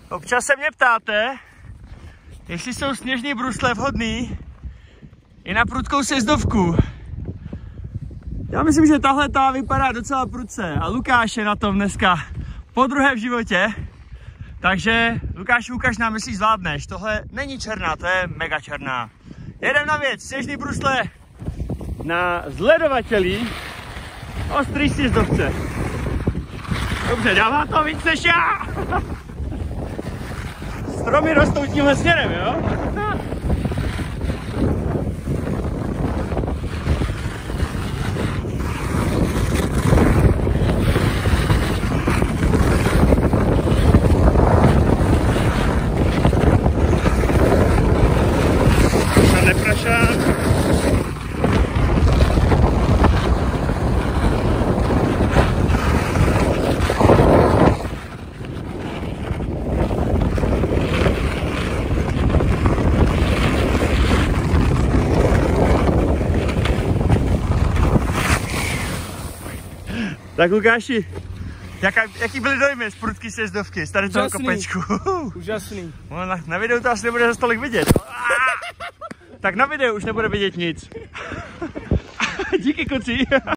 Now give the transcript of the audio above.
Občas se mě ptáte, jestli jsou sněžní brusle vhodný i na prudkou sjezdovku. Já myslím, že tahle ta vypadá docela prudce a Lukáš je na tom dneska podruhé v životě. Takže Lukáši, ukaž nám, jestli zvládneš. Tohle není černá, to je mega černá. Jedem na věc, sněžný brusle na zledovačelí ostrý sjezdovce. Dobře, dává to víc než já. Stromy rostou tímhle směrem, jo? Tak Lukáši, jaký byly dojmy z prudký sjezdovky, z tady toho kopečku? Úžasný. No, na videu to asi nebude za tolik vidět. Tak na videu už nebude vidět nic. Díky, kluci.